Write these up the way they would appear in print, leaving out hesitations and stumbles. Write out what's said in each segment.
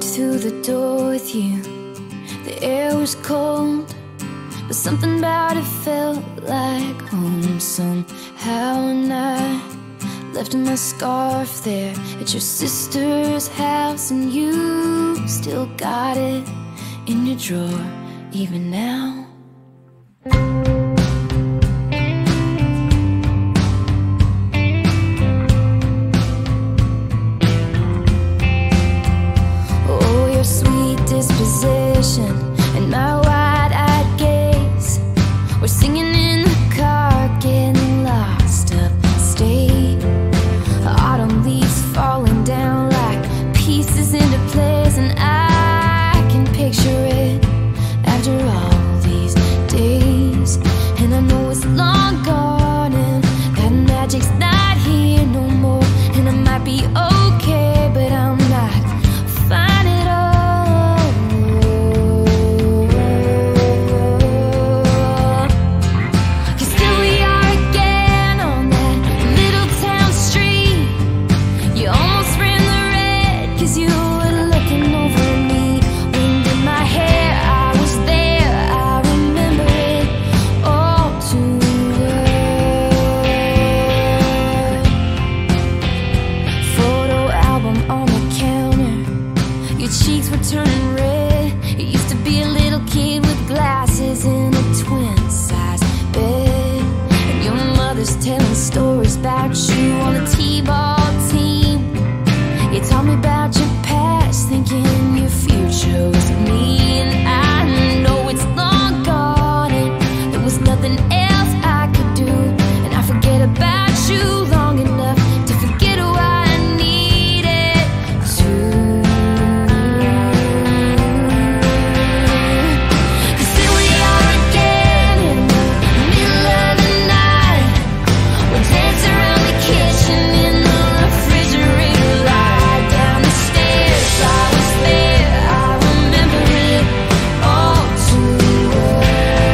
walked through the door with you. The air was cold, but something about it felt like home somehow. And I left my scarf there at your sister's house, and you still got it in your drawer even now. Oh, your sweet disposition and my wide-eyed gaze, we're singing in the car, getting lost upstate. Autumn leaves falling down like pieces into place, and I can picture it after all these days. And I know it's long gone and that magic's not here no more. And I might be okay, but I'm not fine at all. 'Cause still we are again on that little town street. You almost ran the red 'cause you were looking over me. Wind in my hair, I was there, I remember it all too well. Photo album on the counter, your cheeks were turning red. You used to be a little kid with glasses in a twin-size bed, and your mother's telling stories about you on the t-ball team. You told me about your past, thinking your future was me. And I know it's long gone and there was nothing else I could do. And I forget about you long enough to forget what I needed to. 'Cause here we are again in the middle of the night. We're dancing around the kitchen in the refrigerator light. Down the stairs, I was there, I remember it all too well.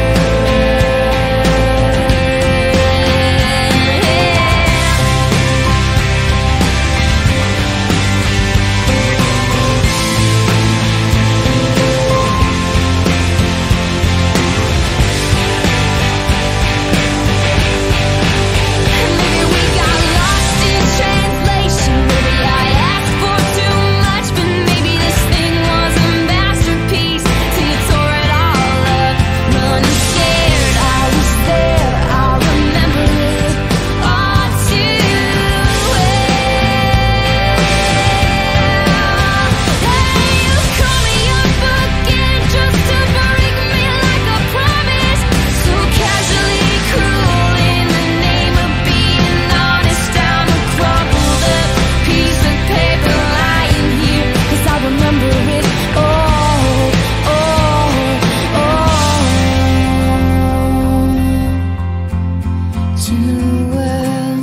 Maybe we got lost in translation. Maybe I asked for too much, but maybe this thing was a masterpiece till you tore it all up. Running scared, I was there, I remember it all too well. Hey, you call me up again just to break me like a promise. So casually cruel in the name of being honest. I'm a crumpled up piece of paper lying here, 'cause I remember it all, too well.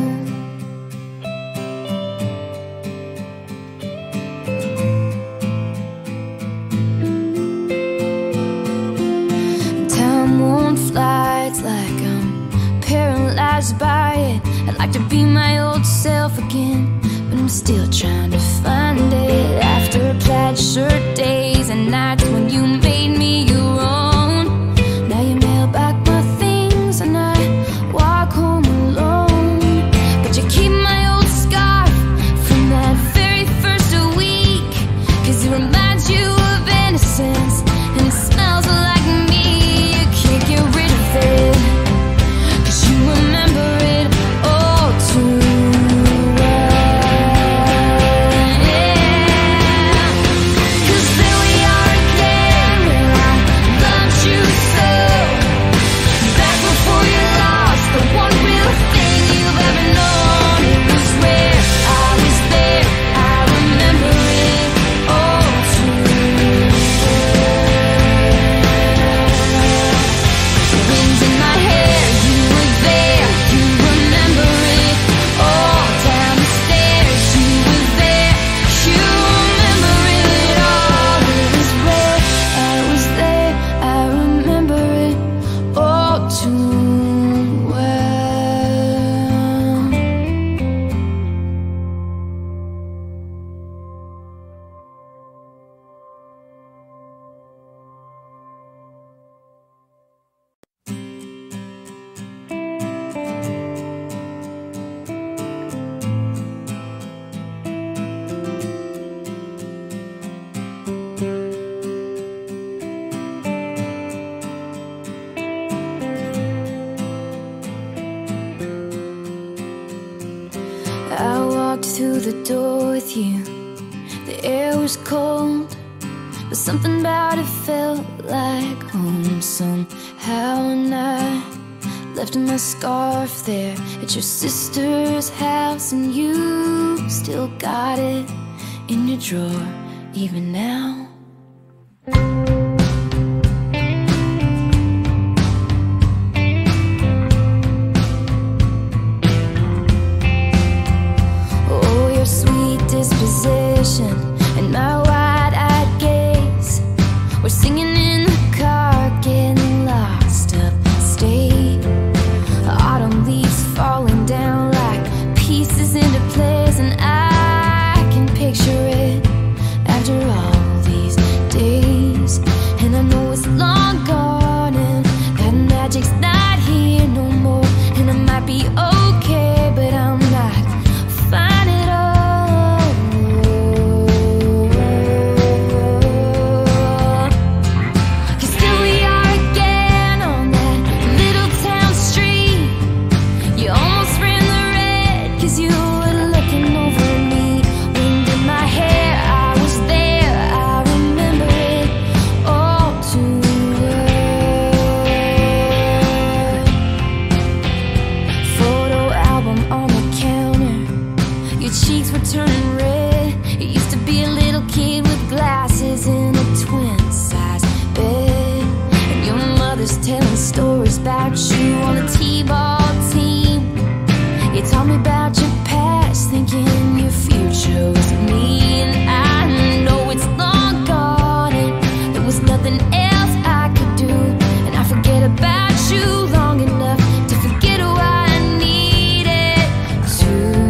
Time won't fly, it's like I'm paralyzed by it. I'd like to be my old self again, but I'm still trying to find it. After plaid shirt days and nights when you made me your own, now you mail back my things and I walk home alone. But you keep my old scarf from that very first week, 'cause it reminds you of innocence and it smells like me. You can't get rid of it, 'cause you remember it all too well. walked through the door with you, the air was cold, but something about it felt like home somehow. And I left my scarf there at your sister's house, and you still got it in your drawer even now. Oh, your sweet disposition and my wide-eyed gaze, we're singing in the car, getting lost upstate. Autumn leaves falling down like pieces into place, and I can picture it after all these days. And I know it's long gone and that magic's not here no more, and I might be okay, but I'm not fine at all. 'Cause still we are again on that little town street. You almost ran the red 'cause you were looking over me. Wind in my hair, I was there, I remember it all too well. Photo album on the counter, your cheeks were turning red. You used to be a little kid with glasses in a twin-size bed, and your mother's telling stories about you on the t-ball team. You told me about your past, thinking your future was me. And I know it's long gone and there was nothing else I could do, and I forget about you long enough to forget who I needed to.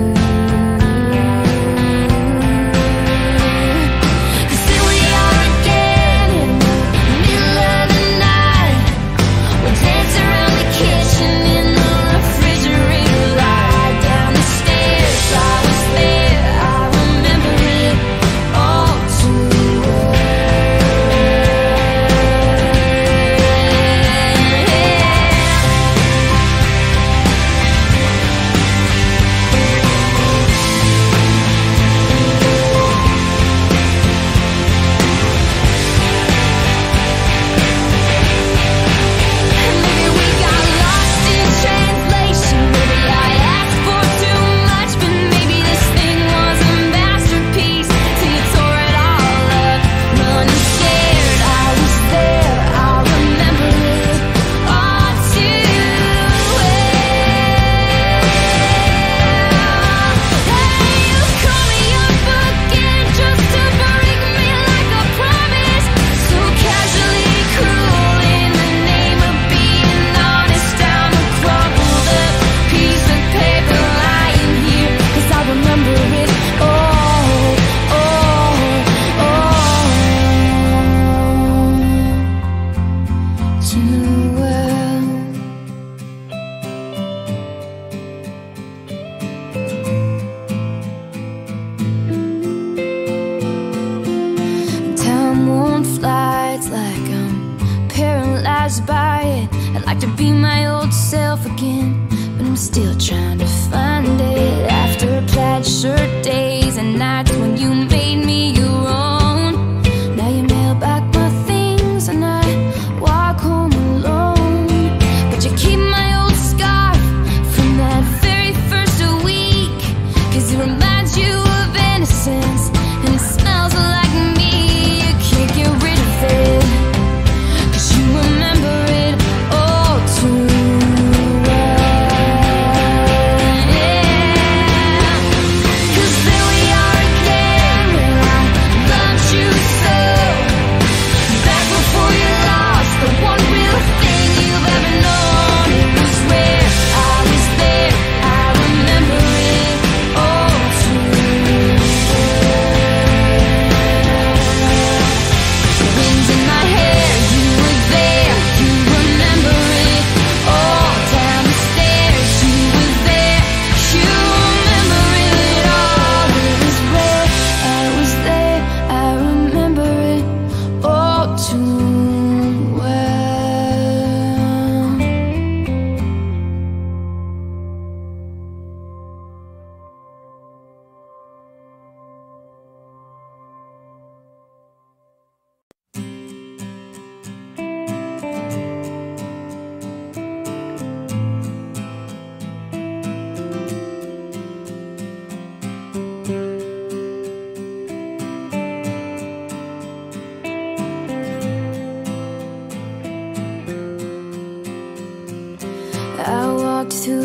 'Cause here we are again in the middle of the night. We're dancing around the kitchen in the refrigerator light. Down the stairs, I was there, I remember it all too well. Maybe we got lost in translation, maybe I asked for too much, but maybe this thing was a masterpiece till you tore it all up. None scared, I was there, I remember it all too well. Hey, you call me up again just to break me like a promise, so casually cruel in the name of being honest. Down the crumpled up piece of paper lying here, 'cause I remember it all, too well. Time won't fly, it's like I'm paralyzed by it. I'd like to be my old self again, but I'm still trying to find it. After plaid shirt days and nights when you made me your own, now you mail back my things and I walk home alone. But you keep my old scarf from that very first week, 'cause it reminds you of innocence and it smells like me. You can't get rid of it, 'cause you remember it all too well. Yeah. 'Cause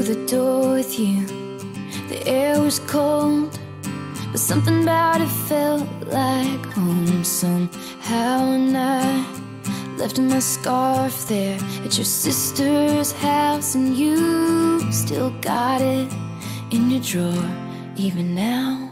the door with you. The air was cold, but something about it felt like home somehow. And I left my scarf there at your sister's house, and you still got it in your drawer even now.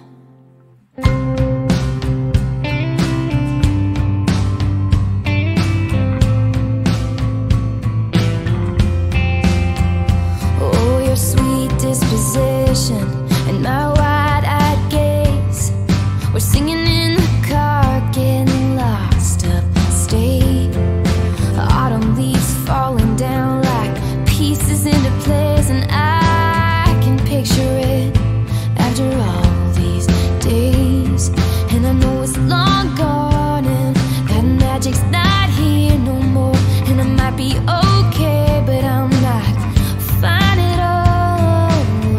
Oh, your sweet disposition and my wide-eyed gaze, we're singing in the car, getting lost upstate. Autumn leaves falling down like pieces into place, and I can picture it after all these days. And I know it's long gone and that magic's not here no more. And I might be okay, but I'm not fine at all.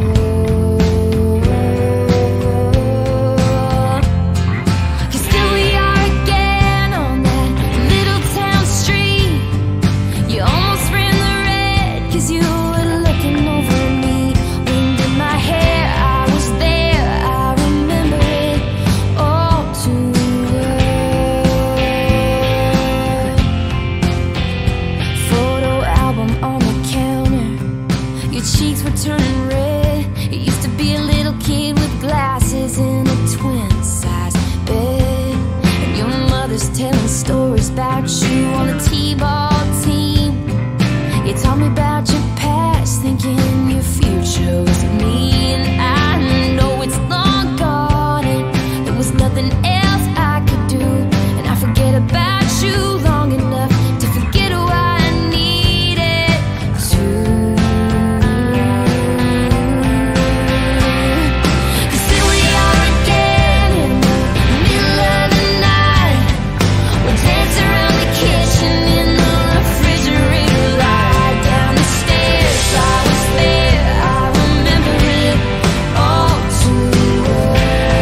'Cause still we are again on that little town street. You almost ran the red 'cause you were looking over me. Wind in my hair, I was there, I remember it all too well. Photo album on the counter, your cheeks were turning red. You used to be a little kid with glasses in a twin-size bed, and your mother's telling stories about you on the t-ball team. You taught me about your past, thinking your future was me. And I know it's long gone and there was nothing else I could do, and I forget about you long enough to forget who I needed to. 'Cause here we are again in the middle of the night. We dance around the kitchen in the refrigerator light. Down the stairs, I was there, I remember it all too well.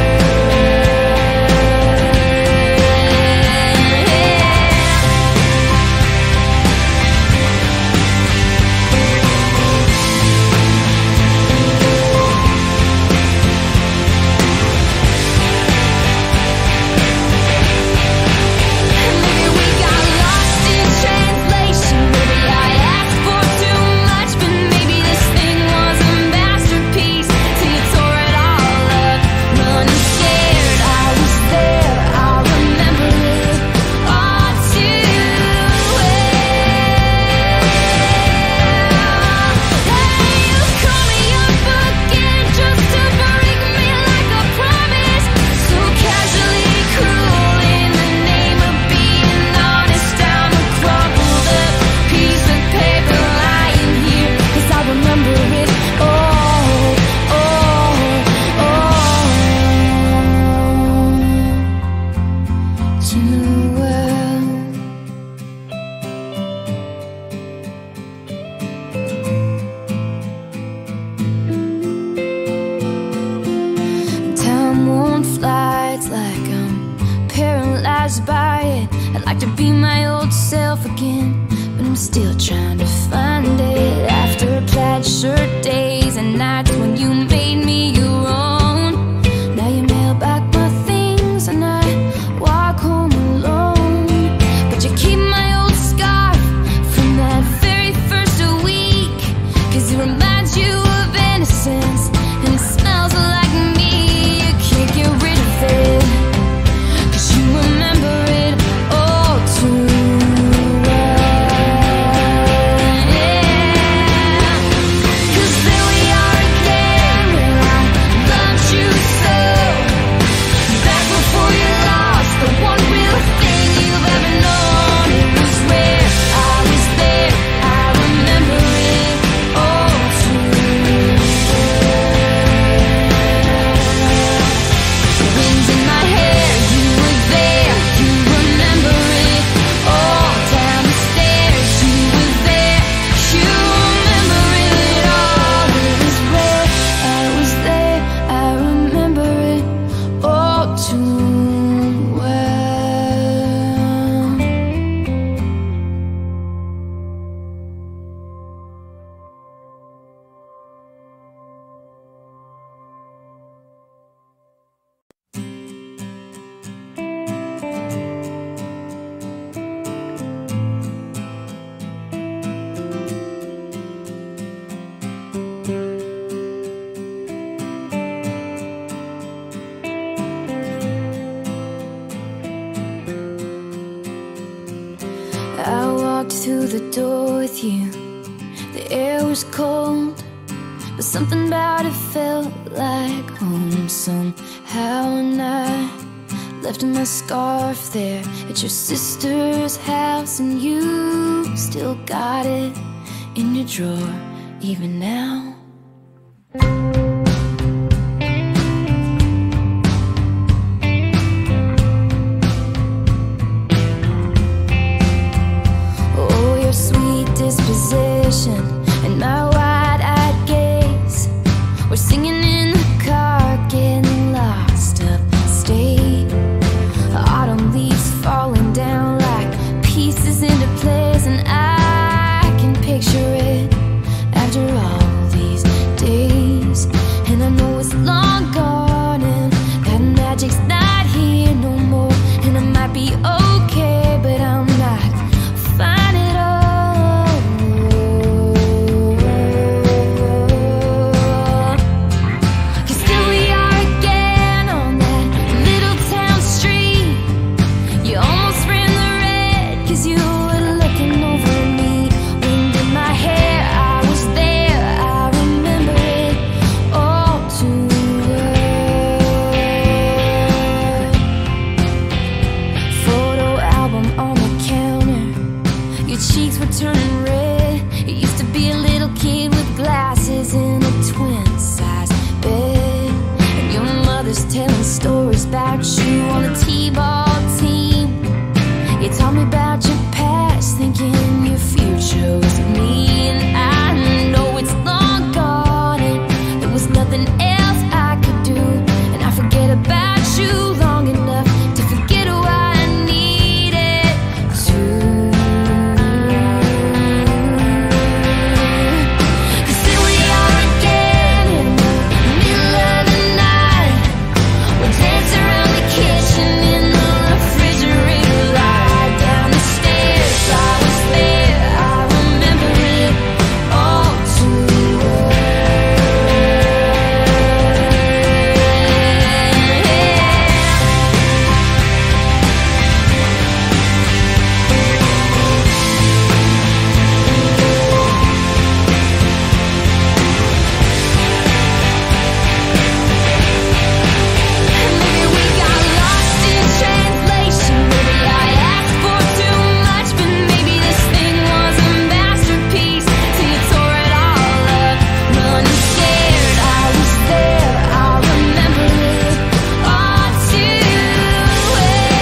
Maybe we got lost in translation. Maybe I asked for too much, but maybe this thing was a masterpiece till you tore it all up. Running scared, I was there, I remember it all too well. Hey, you call me up again just to break me like a promise. So casually cruel in the name of being honest. Down a crumpled up piece of paper lying here, 'cause I remember it all, too well. Time won't fly, it's like I'm paralyzed by it. I'd like to be my old self again, but I'm still trying to find it. After plaid shirt days and nights when you made me your own, now you mail back my things and I walk home alone. But you keep my old scarf from that very first week, 'cause it reminds you of innocence and it smells like me. You can't get rid of it, 'cause you remember it all too well. Yeah. 'Cause to the door with you. The air was cold, but something about it felt like home somehow. And I left my scarf there at your sister's house, and you still got it in your drawer even now. Oh, your sweet disposition and my wide-eyed gaze, we're singing in the car, getting lost upstate. Autumn leaves falling down like pieces into place, and I can picture it after all these days. And I know it's long gone and that magic's not here no more. And I might be okay, but I'm not fine at all. 'Cause still we are again on that little town street. You almost ran the red 'cause you were looking over me. Wind in my hair, I was there, I remember it all too well. Photo album on the counter, your cheeks were turning red. You used to be a little kid with glasses in a twin-size bed, and your mother's telling stories about you on the t-ball team. You taught me about your past, thinking your future was me. And I know it's long gone and there was nothing else I could do. And I forget about you long enough to forget who I needed to. 'Cause here we are again in the middle of the night. We're dancing around the kitchen in the refrigerator light. Down the stairs, I was there, I remember it all too well. Maybe we got lost in translation. Maybe I asked for too much, but maybe this thing was a masterpiece till you tore it all up. Running scared, I was there, I remember it all too well.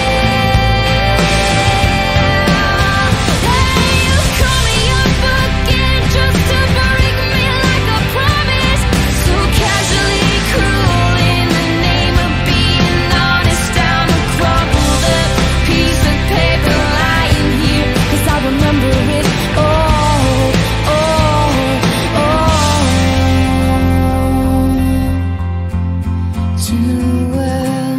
Hey, you call me up again just to break me like a promise. So casually cruel in the name of being honest. Down a crumpled up piece of paper lying here, 'cause I remember it all, too well.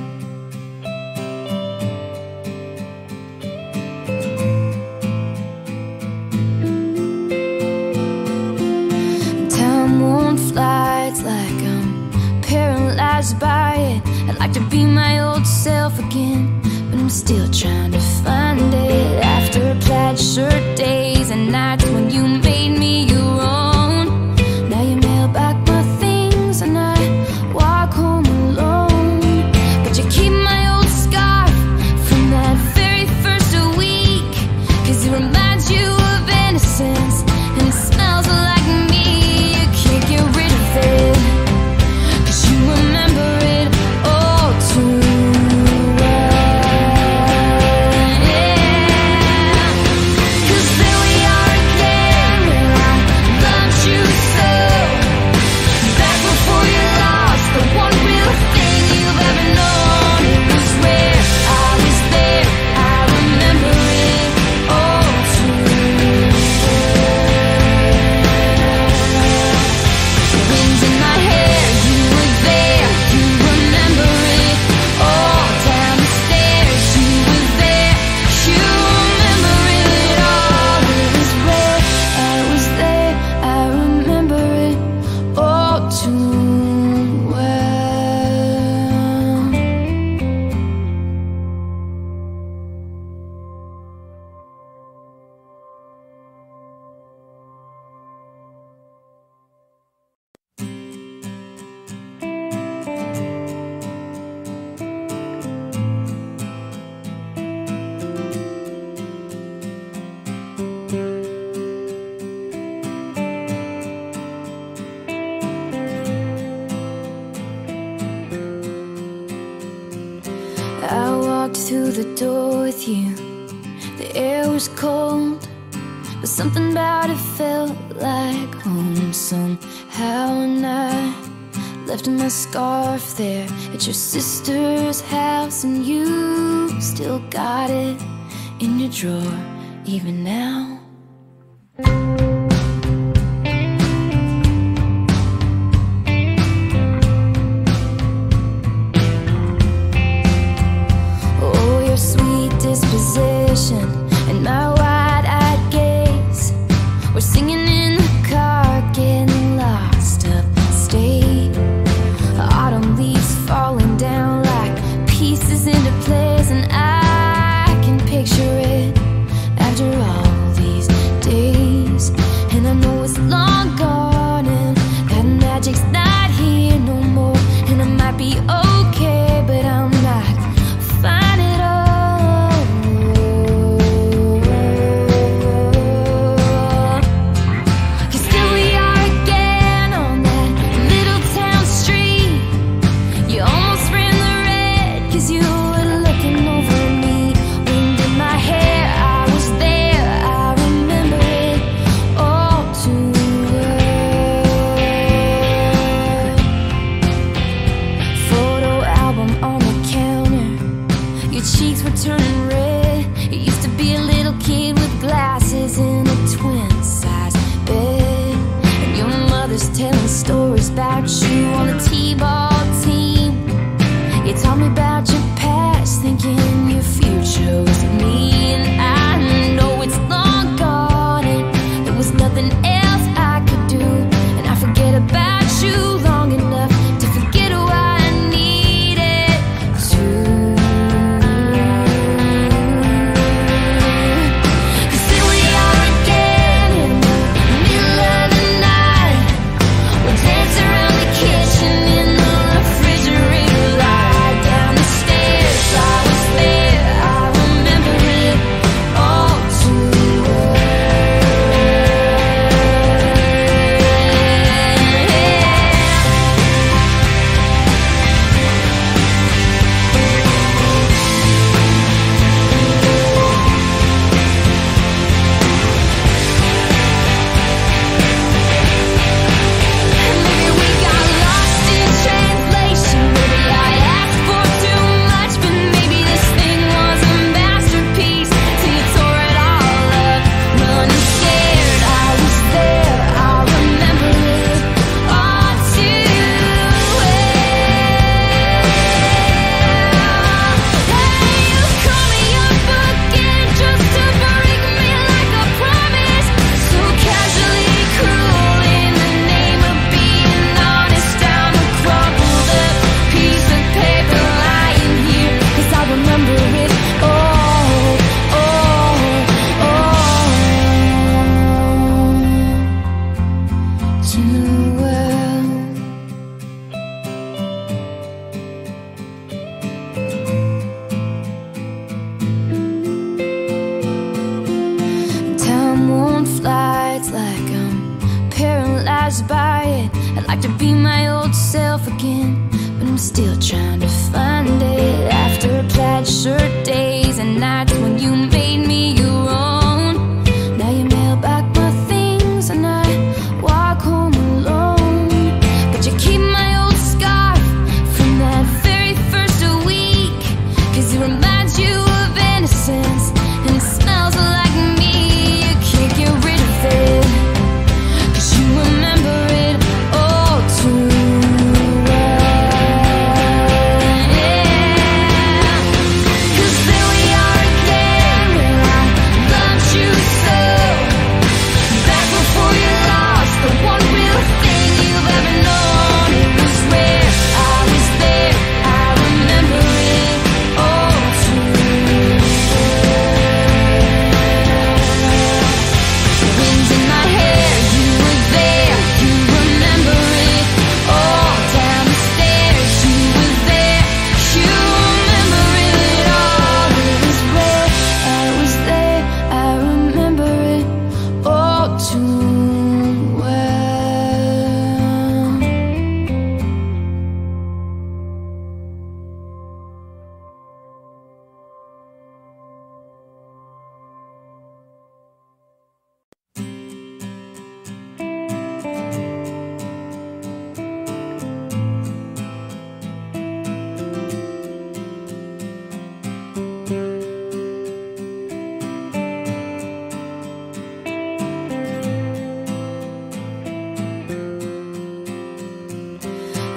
Time won't fly, it's like I'm paralyzed by it. I'd like to be my old self again, but I'm still trying to find it. After plaid shirt days and nights when you made me your own, now you mail back my things and I walk home alone. But you keep my old scarf from that very first week, 'cause it reminds you of innocence and it smells like me. You can't get rid of it, 'cause you remember it all too well. Yeah. 'Cause there we are again through the door with you. The air was cold, but something about it felt like home somehow. And I left my scarf there at your sister's house, and you still got it in your drawer even now. Oh, your sweet disposition and my wide-eyed gaze, we're singing in the car, getting lost upstate. Autumn leaves falling down like pieces into place, and I can picture it after all these days. And I know it's long gone and that magic's not here no more. And I might be okay, but I'm not fine at all. 'Cause here we are again on that little town street. You almost ran the red 'cause you were looking over me. Wind in my hair, I was there, I remember it all too well. Photo album on the counter, your cheeks were turning red. You used to be a little kid with glasses in a twin-size bed, and your mother's telling stories about you on the t-ball team. You told me about your past, thinking your future was me. And I know it's long gone and there was nothing else I could do. And I forget about you long enough to forget who I needed to. 'Cause here we are again in the middle of the night. We'll dance around the kitchen in the refrigerator light. Down the stairs, I was there, I remember it all too well. Maybe we got lost in translation. Maybe I asked for too much, but maybe this thing was a masterpiece till you tore it all up. Running scared, I was there, I remember it all too well. Hey, you call me up again just to break me like a promise, so casually cruel in the name of being honest. Down a crumpled up piece of paper lying here, 'cause I remember it all, too well. Time won't fly, it's like I'm paralyzed by it. I'd like to be my old self again, but I'm still trying to find it. After plaid shirt days and nights when you made me your own, now you mail back my things and I walk home alone. But you keep my old scarf from that very first week, 'cause it reminds you of innocence and it smells like me. You can't get rid of it, 'cause you remember it all too well.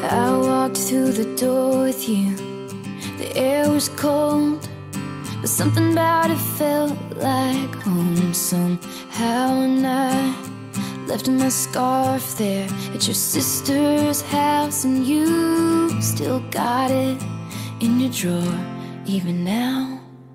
I walked through the door with you. The air was cold, but something about it felt like home somehow. And I left my scarf there at your sister's house, and you still got it in your drawer even now.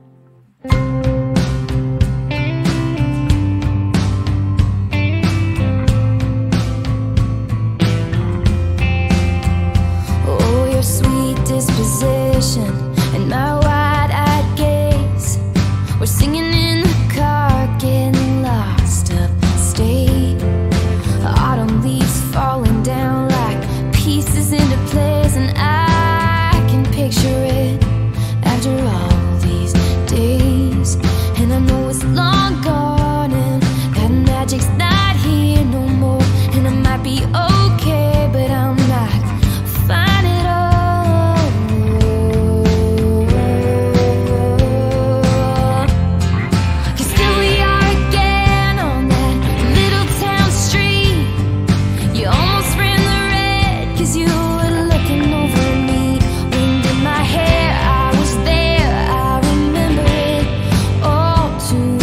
Oh, your sweet disposition and my wide-eyed gaze were singing in the car, getting lost upstate. Autumn leaves falling down like pieces into place, and I can picture it after all these days. And I know it's long gone and that magic's not here no more. And I might be okay, but I'm not fine at all. 'Cause here we are again on that little town street. You almost ran the red 'cause you were looking over me. Wind in my hair, I was there, I remember it all too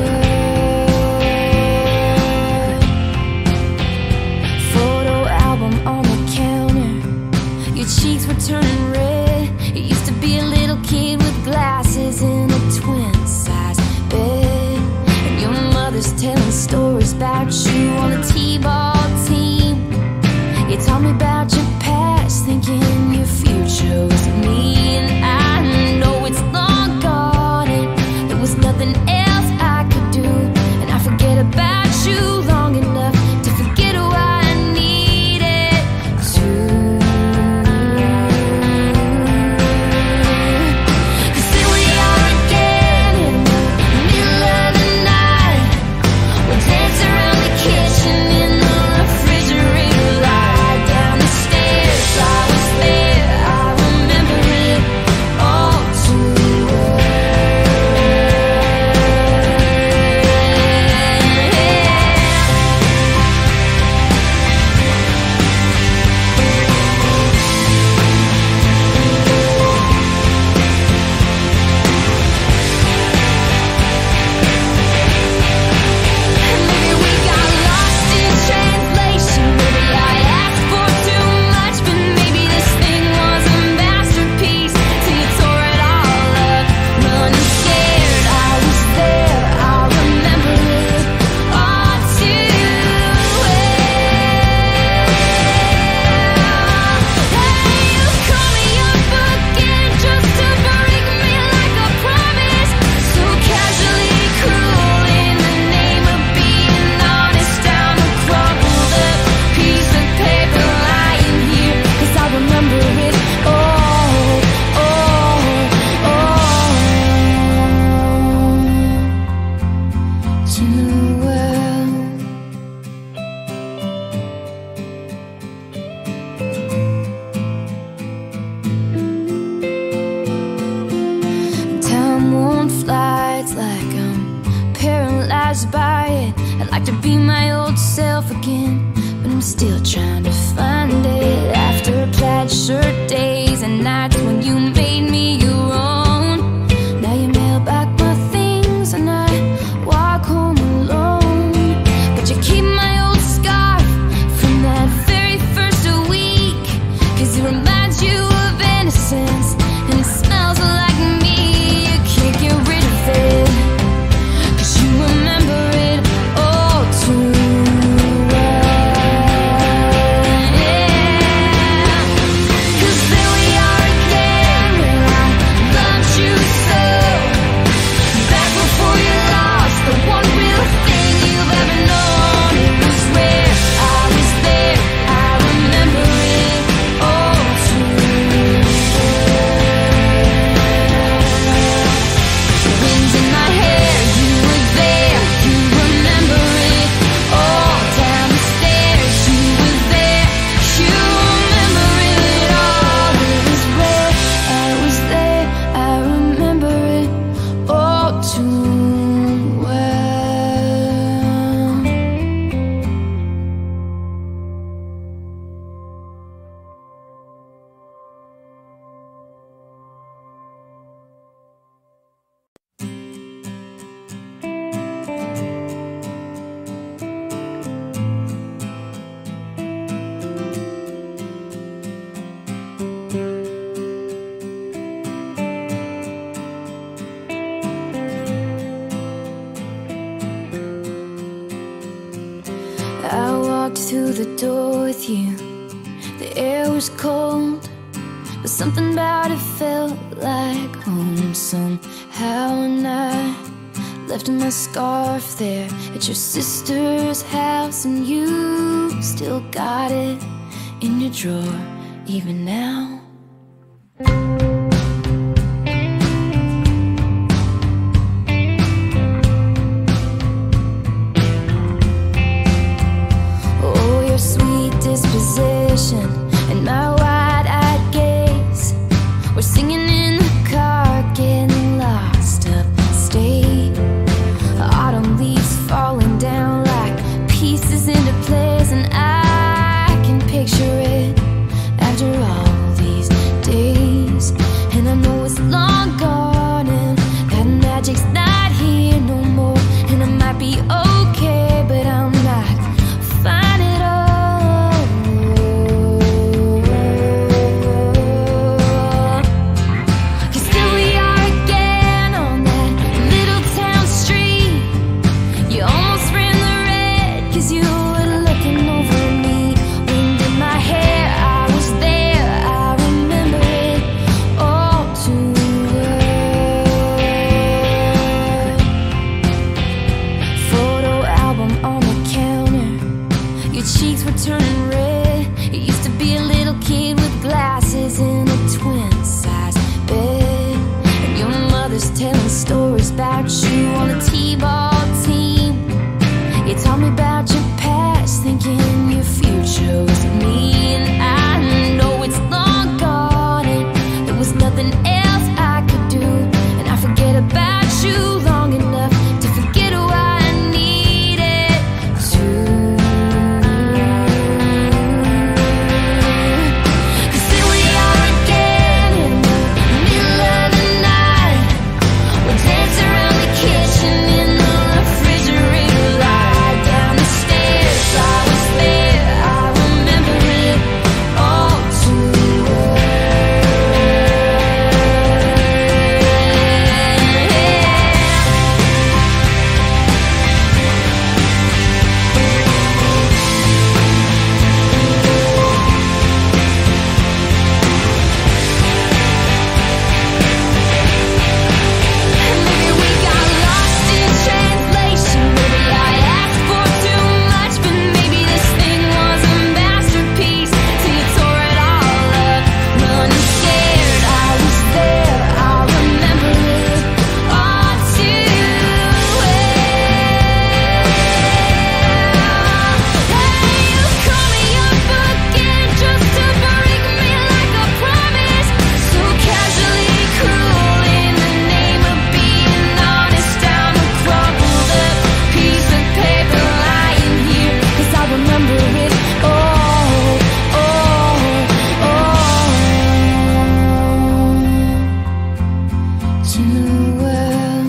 well. Photo album on the counter, your cheeks were turning red. You used to be a little kid with glasses in a twin-size bed, and your mother's telling stories about you on the t-ball team. You told me about your past, thinking your future was me. And I know it's long gone and there was nothing else I could do. And I forget about you long enough to forget who I needed to. 'Cause here we are again in the middle of the night. We'll dance around the kitchen in the refrigerator light. Down the stairs, I was there, I remember it all too well. Maybe we got lost in translation. Maybe I asked for too much, but maybe this thing was a masterpiece till you tore it all up. Running scared, I was there, I remember it all too well. Hey, you call me up again just to break me like a promise. So casually cruel in the name of being honest. Down the crumpled up piece of paper lying here, 'cause I remember it all, too well. Time won't fly, it's like I'm paralyzed by it. I'd like to be my old self again, but I'm still trying to find it. After plaid shirt days and nights when you made me your own, now you mail back my things and I walk home alone. But you keep my old scarf from that very first week, 'cause it reminds you of innocence and it smells like me. You can't get rid of it, 'cause you remember it all too well. you. The air was cold, but something about it felt like home somehow. And I left my scarf there at your sister's house, and you still got it in your drawer even now. Oh, your sweet disposition and my wide-eyed gaze, we're singing in the car, getting lost upstate. Autumn leaves falling down like pieces into place, and I can picture it after all these days. And I know it's long gone and that magic's not here no more. And I might be okay, but I'm not fine at all. 'Cause still we are again on that little town street. You almost ran the red 'cause you were looking over me. Wind in my hair, I was there, I remember it all too well. Photo album on the counter, your cheeks were turning red. You used to be a little kid with glasses in a twin-size bed, and your mother's telling stories about you on the t-ball team. You told me about your past, thinking your future was me. And I know it's long gone and there was nothing else I could do. And I forget about you long enough to forget who I needed to. 'Cause here we are again in the middle of the night. We'll dance around the kitchen in the refrigerator light. Down the stairs, I was there, I remember it all too well. Maybe we got lost in translation. Maybe I asked for too much, but maybe this thing was a masterpiece till you tore it all up. Running scared, I was there, I remember it all too well. Hey, you call me up again just to break me like a promise. So casually cruel in the name of being honest. Down a crumpled up piece of paper lying here, 'cause I remember it all, too well.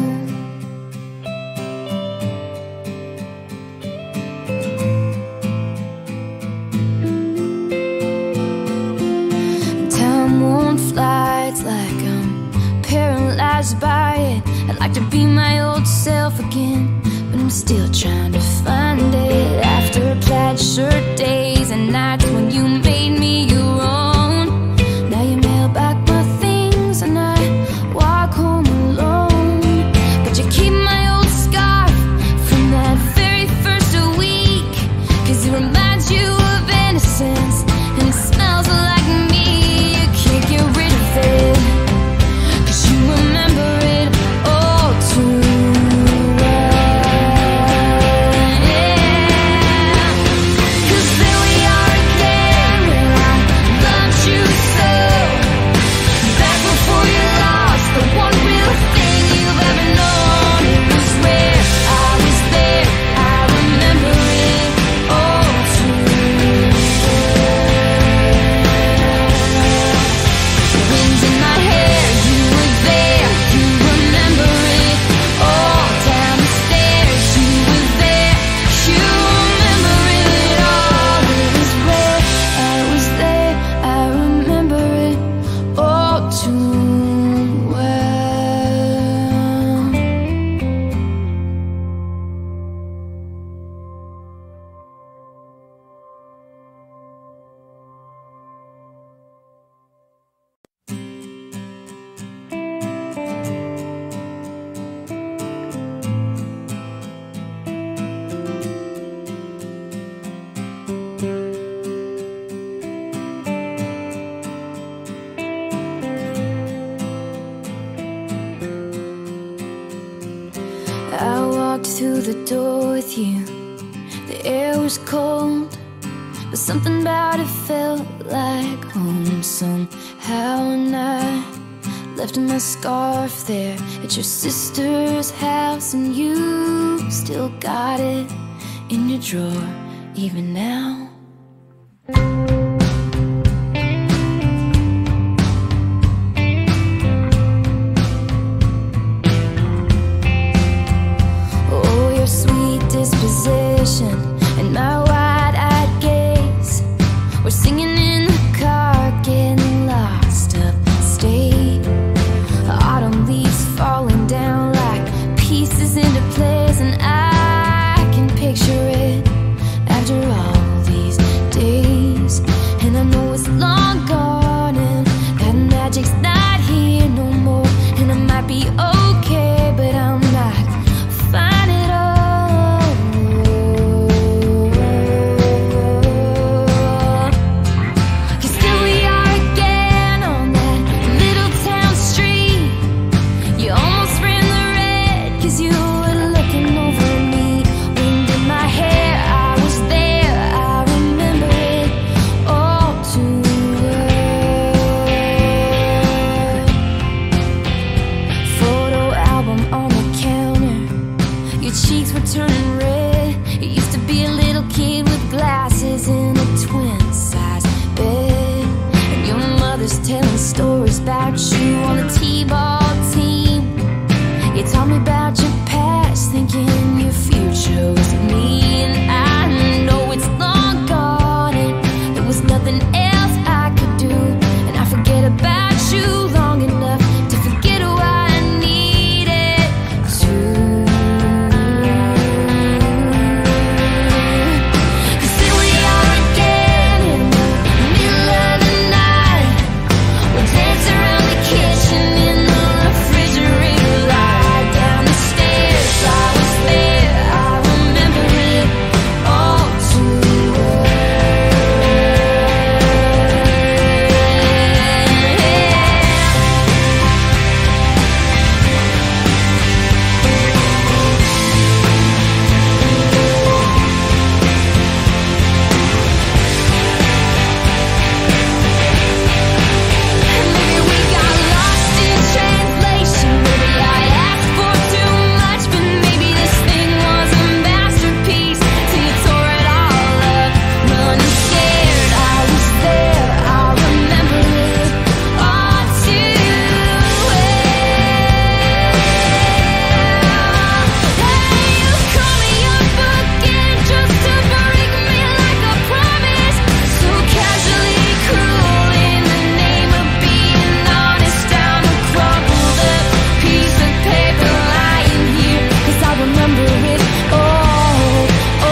Time won't fly, it's like I'm paralyzed by it. I'd like to be my old self again, but I'm still trying to find it. After plaid shirt days and nights when you made me your own, now you mail back my things and I walk home alone. But you keep my old scarf from that very first week, 'cause it reminds you of innocence and it smells like me. You can't get rid of it, 'cause you remember it all too well. Yeah. 'Cause there we are again. through the door with you. The air was cold, but something about it felt like home somehow. And I left my scarf there at your sister's house, and you still got it in your drawer even now. Oh, your sweet disposition and my wide-eyed gaze, we're singing in the car, getting lost upstate. Autumn leaves falling down like pieces into place, and I can picture it after all these days. And I know it's long gone and that magic's not here no more. And I might be okay, but I'm not fine at all. 'Cause still we are again on that little town street. You almost ran the red 'cause you were looking over me. Wind in my hair, I was there, I remember it all too well. Photo album on the counter, your cheeks were turning red. You used to be a little kid with glasses in a twin-size bed, and your mother's telling stories about you on the t-ball team. You taught me about your past, thinking your future was me. And I know it's long gone and there was nothing else I could do, and I forget about you long enough to forget who I needed to. 'Cause here we are again in the middle of the night. We'll dance around the kitchen in the refrigerator, lie down the stairs. I was there, I remember it all too well. Maybe we got lost in translation. Maybe I asked for too much, but maybe this thing was a masterpiece till you tore it all up. Running scared, I was there, I remember it all too well. Hey, you call me up again just to break me like a promise, so casually cruel in the name of being honest. Down a crumpled up piece of paper lying here, 'cause I remember it all,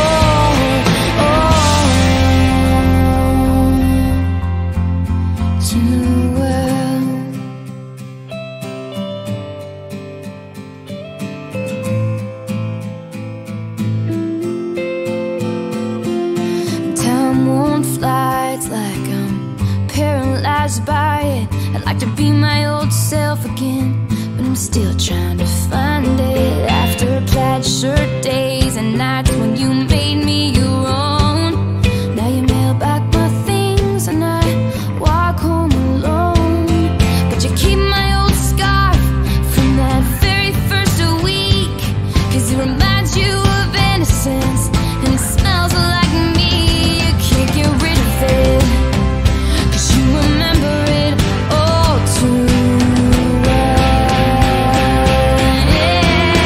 too well. Time won't fly, it's like I'm paralyzed by it. I'd like to be my old self again, but I'm still trying to find it. After plaid shirt days and nights when you made me your own, now you mail back my things and I walk home alone. But you keep my old scarf from that very first week, 'cause it reminds you of innocence and it smells like me. You can't get rid of it, 'cause you remember it all too well. Yeah.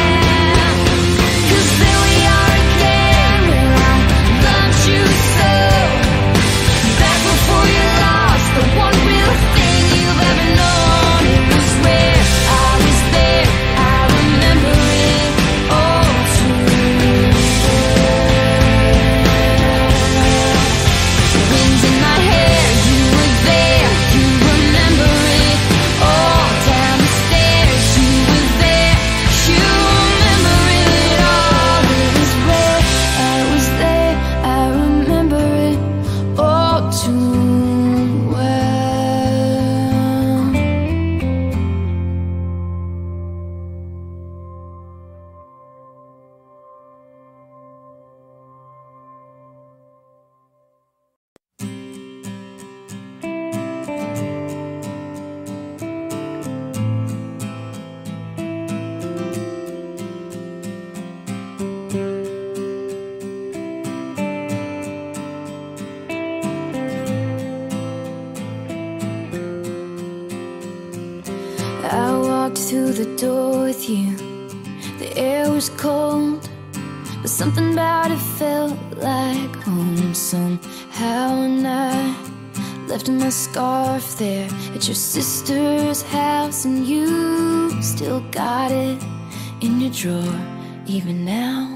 I walked through the door with you. The air was cold, but something about it felt like home somehow. And I left my scarf there at your sister's house, and you still got it in your drawer even now.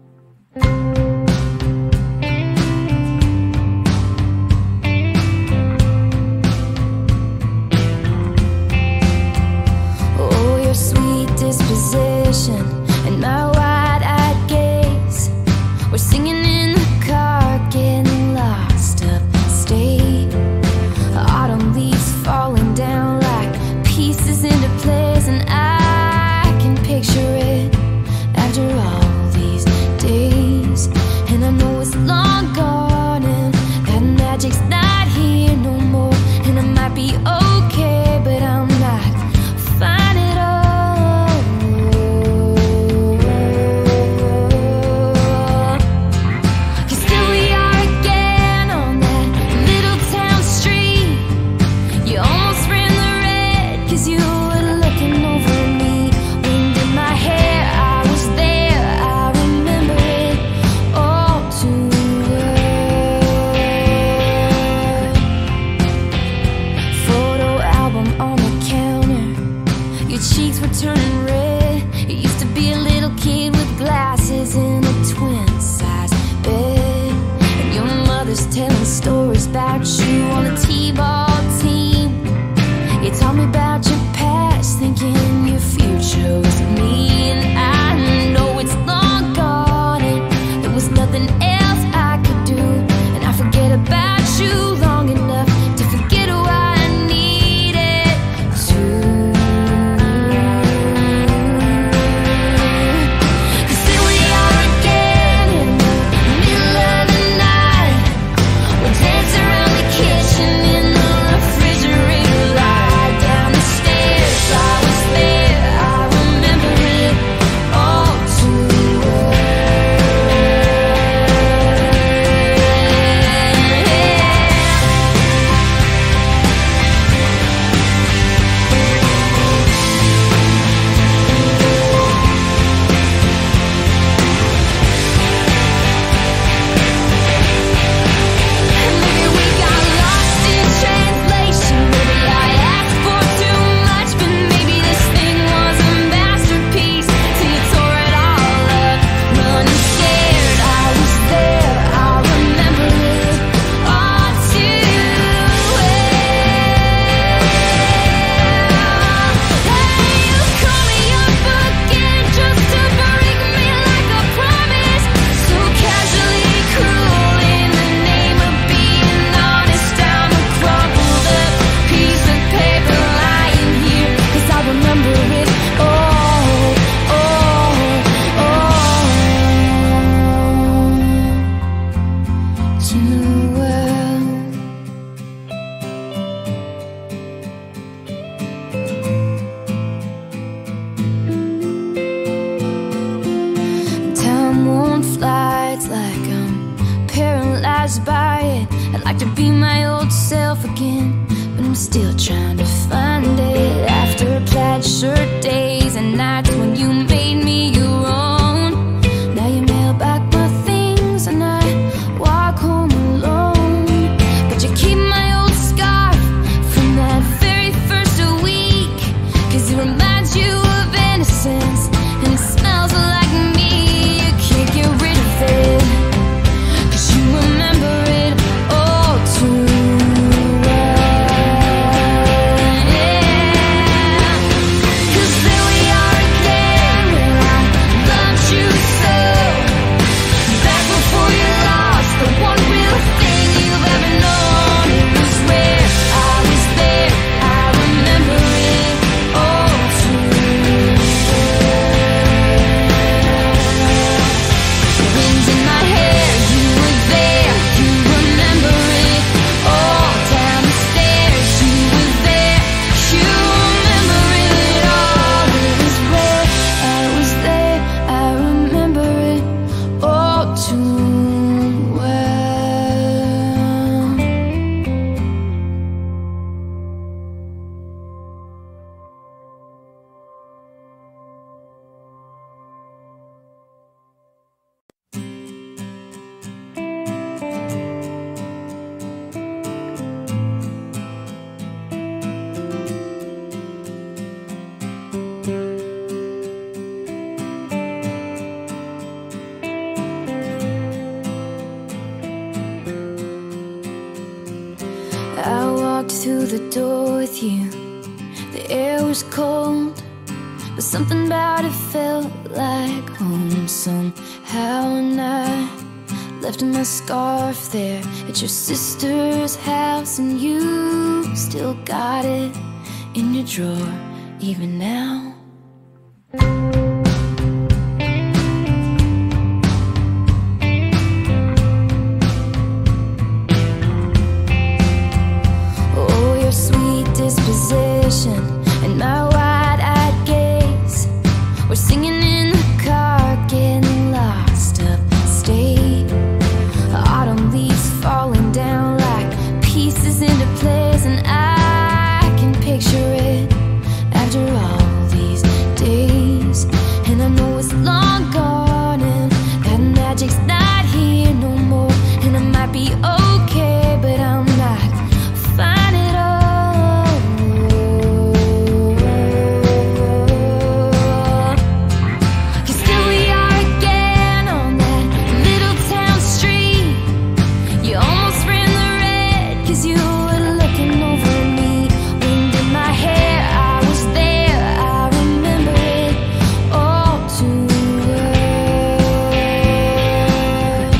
Oh, your sweet disposition and my wide-eyed gaze, we're singing in the car, getting lost upstate. Autumn leaves falling down like pieces into place, and I can picture it after all these days. And I know it's long gone and that magic's not here no more. And I might be okay, but I'm not fine at all. 'Cause here we are again on that little town street. You almost ran the red 'cause you were looking over me. Wind in my hair, I was there, I remember it all too well. Photo album on the counter, your cheeks were turning red. You used to be a little kid with glasses in a twin-size bed, and your mother's telling stories about you on the t-ball team. You told me about your past, thinking your future was me. And I know it's long gone and there was nothing else I could do. And I forget about you long enough to forget who I needed to. 'Cause here we are again in the middle of the night. We're dancing around the kitchen in the refrigerator light. Down the stairs, I was there, I remember it all too well. Maybe we got lost in translation. Maybe I asked for too much, but maybe this thing was a masterpiece till you tore it all up. Running scared, I was there, I remember it all too well. Hey, you call me up again just to break me like a promise. So casually cruel in the name of being honest. Down a crumpled up piece of paper lying here, 'cause I remember it all, too well. Time won't fly, it's like I'm paralyzed by it. I'd like to be my old self again, but I'm still trying to find it. After plaid shirt days and nights when you made me your own, now you mail back my things and I walk home alone. But you keep my old scarf from that very first week, 'cause it reminds you of innocence and it smells like me. You can't get rid of it, 'cause you remember it all too well. Yeah. 'Cause there door with you. The air was cold, but something about it felt like home somehow. And I left my scarf there at your sister's house, and you still got it in your drawer even now. Oh, your sweet disposition and my wide-eyed gaze were singing in the car, getting lost upstate. Autumn leaves falling down like pieces into place, and I can picture it after all these days. And I know it's long gone and that magic's not here no more. And I might be okay, but I'm not fine at all. 'Cause still we are again on that little town street. You almost ran the red 'cause you were looking over me. Wind in my hair, I was there, I remember it all too well.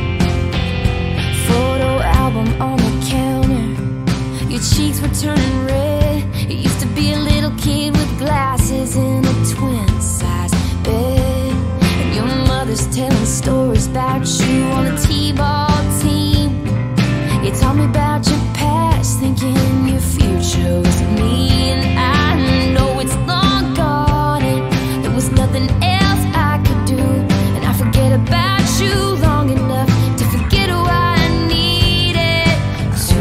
Photo album on the counter, your cheeks were turning red. You used to be a little kid with glasses in a twin-size bed, and your mother's telling stories about you on the t-ball team. You told me about your past, thinking your future was me. And I know it's long gone and there was nothing else I could do. And I forget about you long enough to forget what I needed to.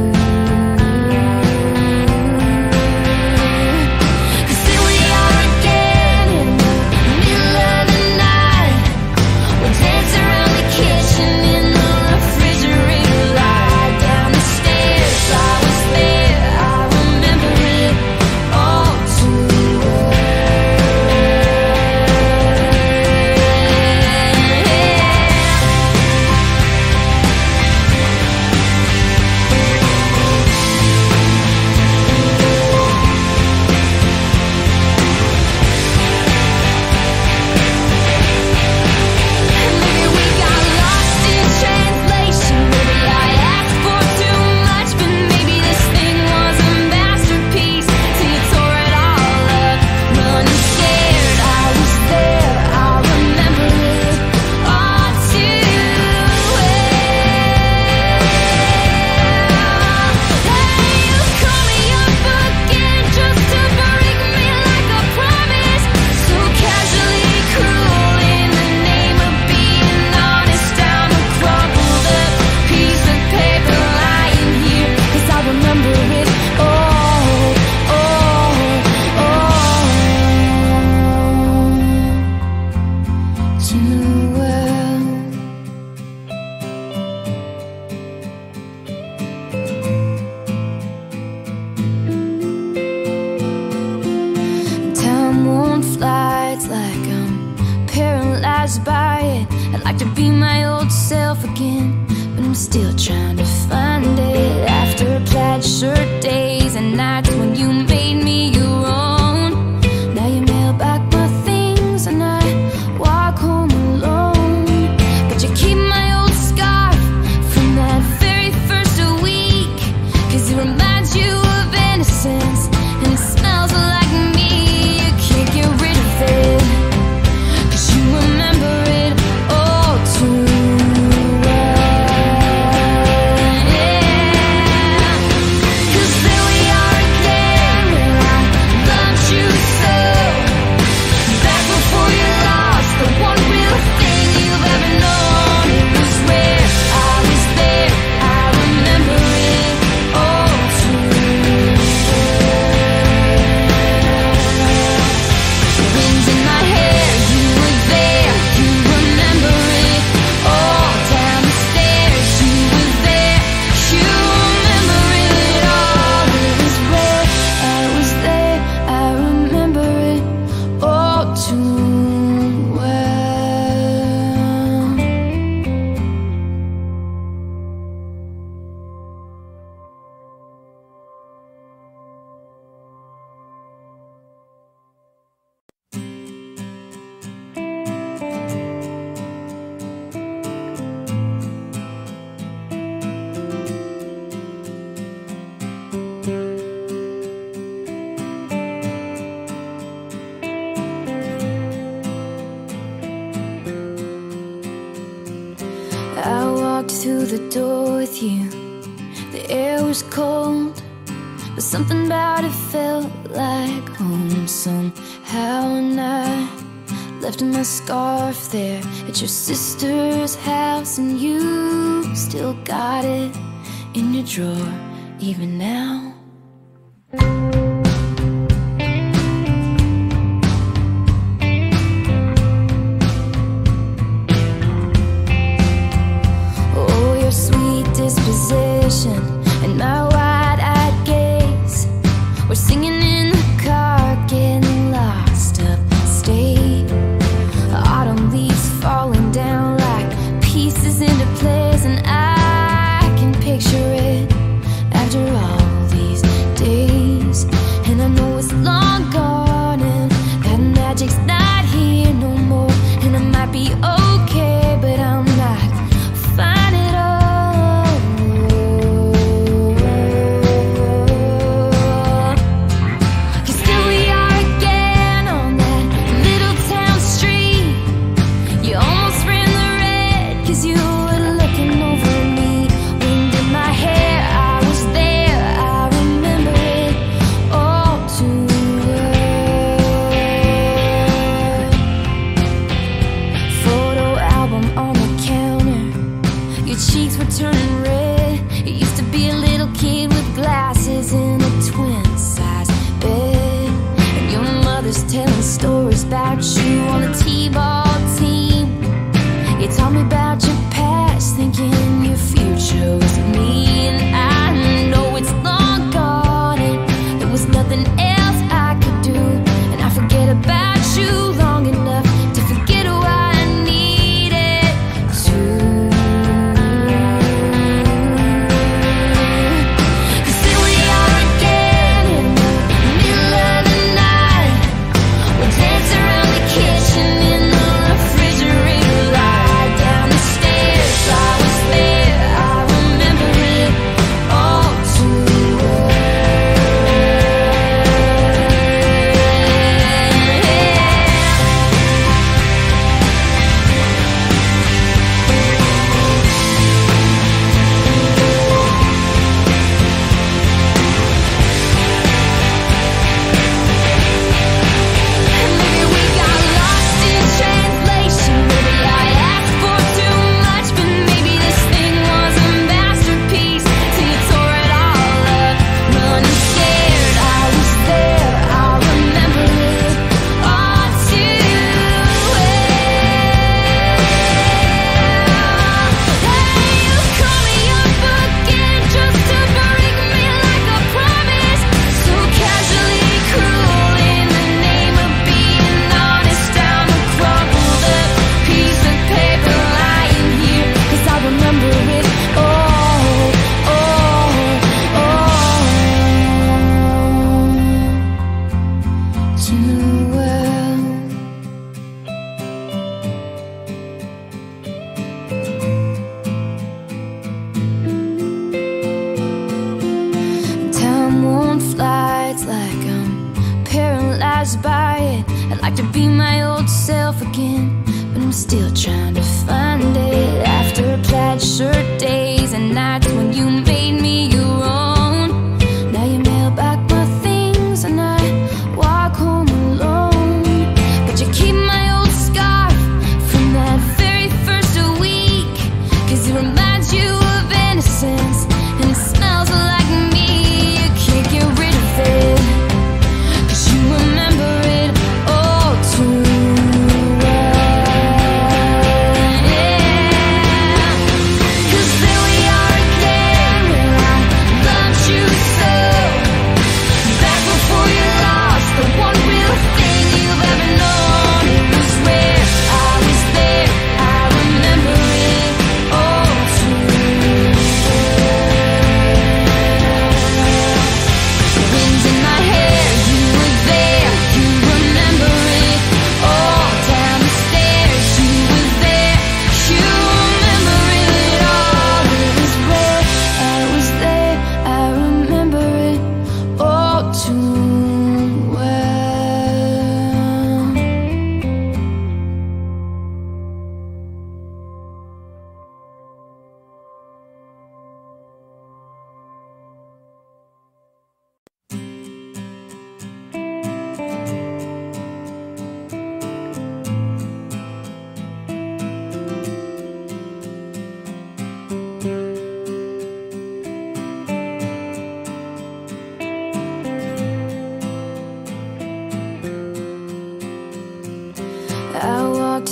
'Cause here we are again in the middle of the night. We'll dance around the kitchen in the refrigerator light. Down the stairs, I was there, I remember it all too well. Maybe we got lost in translation. Maybe I asked for too much, but maybe this thing was a masterpiece till you tore it all up. Running scared, I was there, I remember it all too well. Hey, you call me up again just to break me like a promise. So casually cruel in the name of being honest. I'm a crumpled up piece of paper lying here, 'cause I remember it all, too well. Time won't fly, it's like I'm paralyzed by it. I'd like to be my old self again, but I'm still trying to find it. After plaid shirt days and nights when you made me your own, now you mail back my things and I walk home alone. But you keep my old scarf from that very first week, 'cause it reminds you of innocence and it smells like me. You can't get rid of it, 'cause you remember it all too well. Yeah. 'Cause the door with you. The air was cold, but something about it felt like home somehow. And I left my scarf there at your sister's house, and you still got it in your drawer even now. Oh, your sweet disposition and my wide-eyed gaze, we're singing in the car, getting lost upstate. Autumn leaves falling down like pieces into place, and I can picture it after all these days. And I know it's long gone and that magic's not here no more. And I might be okay, but I'm not fine at all. 'Cause still we are again on that little town street. You almost ran the red 'cause you were looking over me. Wind in my hair, I was there, I remember it all too well. Photo album on the counter, your cheeks were turning red. You used to be a little kid with glasses in a twin-size bed, and your mother's telling stories about you on the t-ball team. You told me about your past, thinking your future was me. And I know it's long gone and there was nothing else I could do. And I forget about you long enough to forget who I needed to. 'Cause here we are again in the middle of the night. We'll dance around the kitchen in the refrigerator light. Down the stairs, I was there, I remember it all too well. Maybe we got lost in translation. Maybe I asked for too much, but maybe this thing was a masterpiece till you tore it all up. Running scared, I was there, I remember it all too well. Hey, you call me up again just to break me like a promise. So casually cruel in the name of being honest. I'm a crumpled up piece of paper lying here, 'cause I remember it all, too well. Time won't fly, it's like I'm paralyzed by it. I'd like to be my old self again, but I'm still trying to find it. After plaid shirt days and nights when you made me your own, now you mail back my things and I walk home alone. But you keep my old scarf from that very first week, 'cause it reminds you of innocence and it smells like me. You can't get rid of it, 'cause you remember it all too well. Yeah. 'Cause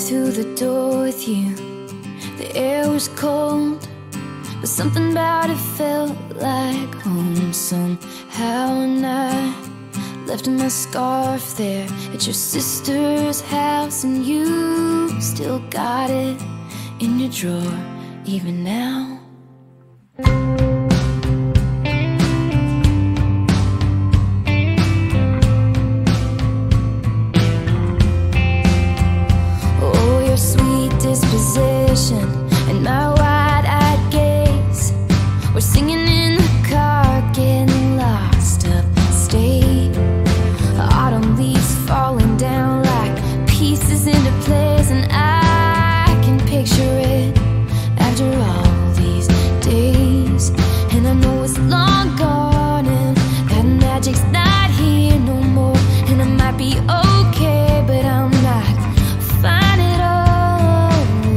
through the door with you. The air was cold, but something about it felt like home somehow. And I left my scarf there at your sister's house, and you still got it in your drawer even now. Oh, your sweet disposition and my wide-eyed gaze, we're singing in the car, getting lost upstate. Autumn leaves falling down like pieces into place, and I can picture it after all these days. And I know it's long gone and that magic's not here no more. And I might be okay, but I'm not fine at all.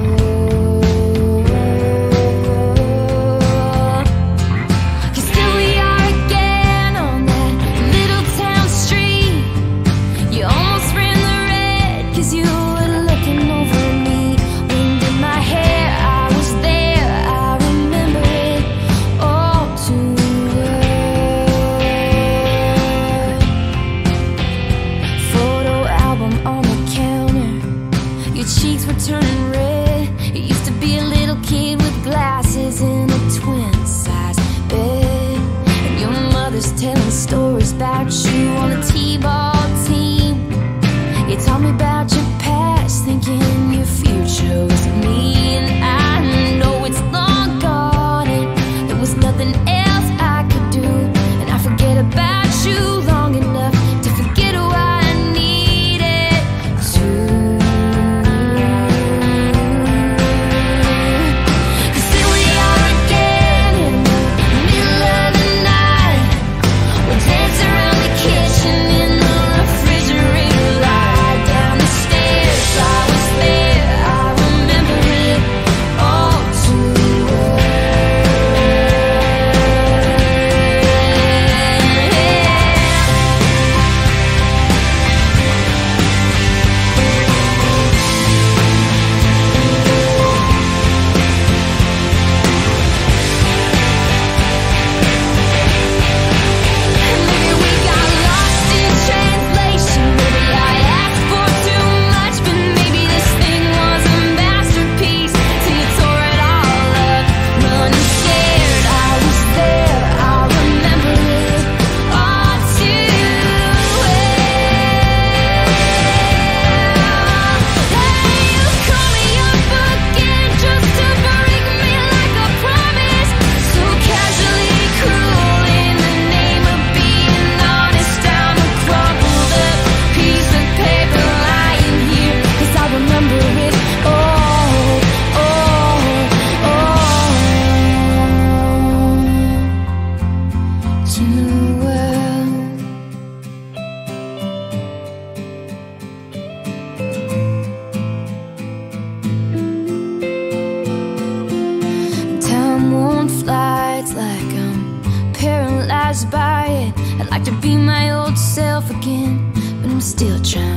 'Cause still we are again on that little town street. You almost ran the red 'cause you were looking over me. Wind in my hair, I was there, I remember it all too well. Photo album on the counter, your cheeks were turning red. You used to be a little kid with glasses in a twin-size bed, and your mother's telling stories about you on the t-ball team. You taught me about your past, thinking your future was me. And I know it's long gone and there was nothing else I could do, and I forget about you long enough to forget who I needed to. 'Cause here we are again in the middle of the night. We dance around the kitchen in the refrigerator, lie down the stairs. I was there, I remember it all too well. Maybe we got lost in translation. Maybe I asked for too much, but maybe this thing was a masterpiece till you tore it all up. Running scared, I was there, I remember it all too well. Hey, you call me up again just to break me like a promise, so casually cruel in the name of being honest. Down a crumpled up piece of paper lying here, 'cause I remember it all, too well. Time won't fly, it's like I'm paralyzed by it. I'd like to be my old self again, but I'm still trying